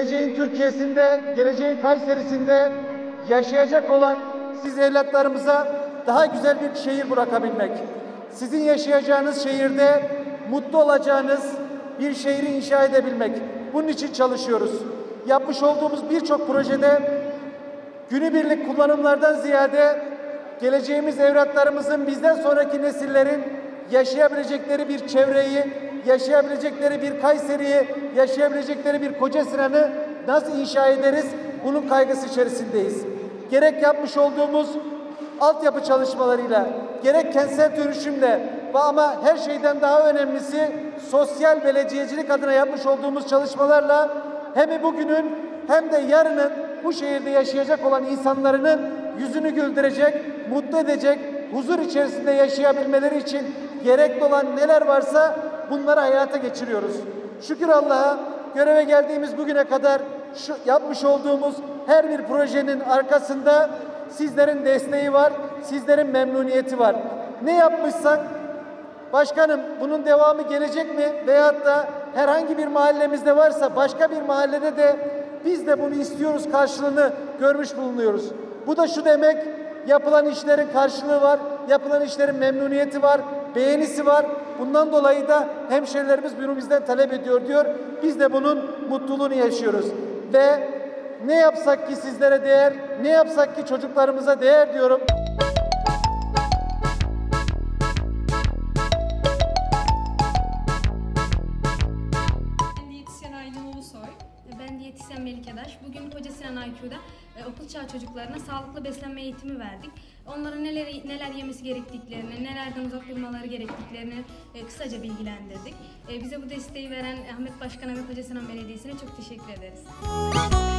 geleceğin Türkiye'sinde, geleceğin Kayseri'sinde yaşayacak olan siz evlatlarımıza daha güzel bir şehir bırakabilmek. Sizin yaşayacağınız şehirde mutlu olacağınız bir şehri inşa edebilmek. Bunun için çalışıyoruz. Yapmış olduğumuz birçok projede günübirlik kullanımlardan ziyade geleceğimiz evlatlarımızın, bizden sonraki nesillerin yaşayabilecekleri bir çevreyi, yaşayabilecekleri bir Kayseri'yi, yaşayabilecekleri bir Kocasinan'ı nasıl inşa ederiz? Bunun kaygısı içerisindeyiz. Gerek yapmış olduğumuz altyapı çalışmalarıyla, gerek kentsel dönüşümle ve ama her şeyden daha önemlisi sosyal belediyecilik adına yapmış olduğumuz çalışmalarla hem bugünün hem de yarının bu şehirde yaşayacak olan insanların yüzünü güldürecek, mutlu edecek, huzur içerisinde yaşayabilmeleri için gerekli olan neler varsa bunları hayata geçiriyoruz. Şükür Allah'a göreve geldiğimiz bugüne kadar yapmış olduğumuz her bir projenin arkasında sizlerin desteği var, sizlerin memnuniyeti var. Ne yapmışsak, başkanım bunun devamı gelecek mi? Veyahut da herhangi bir mahallemizde varsa başka bir mahallede de biz de bunu istiyoruz karşılığını görmüş bulunuyoruz. Bu da şu demek, yapılan işlerin karşılığı var, yapılan işlerin memnuniyeti var, beğenisi var. Bundan dolayı da hemşehrilerimiz bunu bizden talep ediyor diyor. Biz de bunun mutluluğunu yaşıyoruz. Ve ne yapsak ki sizlere değer, ne yapsak ki çocuklarımıza değer diyorum. Ben diyetisyen Melikedaş. Bugün Kocasinan IQ'da okul çağı çocuklarına sağlıklı beslenme eğitimi verdik. Onlara neler yemesi gerektiklerini, nelerden uzak durmaları gerektiklerini kısaca bilgilendirdik. Bize bu desteği veren Ahmet Başkan'a ve Kocasinan Belediyesi'ne çok teşekkür ederiz.